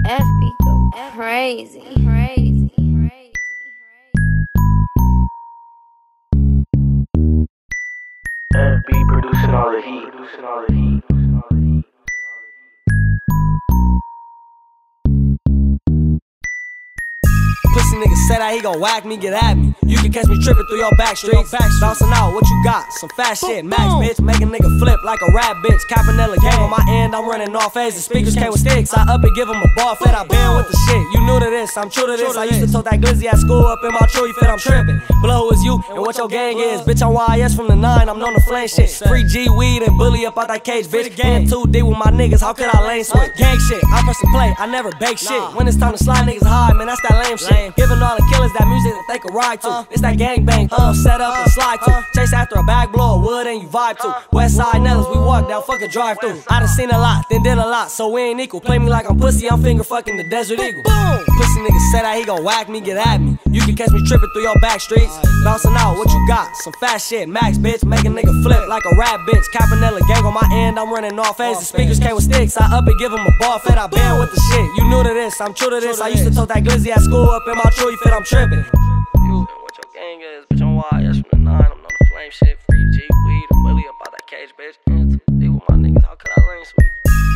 FB go crazy. FB producing all the heat. Pussy nigga said that he gon' whack me, get at me. You can catch me trippin' through your back streets. Bouncing out, what you got? Some fast shit, max bitch. Make a nigga flip like a rap bitch. Capanella gang on my end, I'm running off as the speakers came with sticks. I up and give him a ball fit, I been with the shit. You new to this, I'm true to this. I used to tote that glizzy at school up in my tree fit, I'm trippin'. Blow is you, and what your gang is. Bitch, I'm YS from the 9, I'm known to flame shit. Free G weed and bully up out that cage, bitch. Game 2D with my niggas, how could I lane switch? Gang shit, I press and play, I never bake shit. When it's time to slide niggas high, man, that's that lame shit. Giving all the killers that music that they can ride to. It's that gang bang, set up and slide to. Chase after a bag, blow a wood and you vibe to. West side Nellis, we walk down, fuck a drive through. I done seen a lot, then did a lot, so we ain't equal. Play me like I'm pussy, I'm finger fucking the Desert Eagle. Pussy nigga said that he gon' whack me, get at me. You can catch me trippin' through your back streets. Bouncing out, what you got? Some fast shit, max bitch. Make a nigga flip like a rap bitch. Capanella gang on my end, I'm running off as the speakers came with sticks. I up and give him a ball fit, I been with the shit. You new to this, I'm true to this. I used to tote that glizzy at school up in my tree fit, I'm trippin'. You and what your gang is, bitch, I'm YS from the 9, I'm known to flame shit. Free G weed and bully up out that cage, bitch. And 2D with my niggas, how could I lane switch?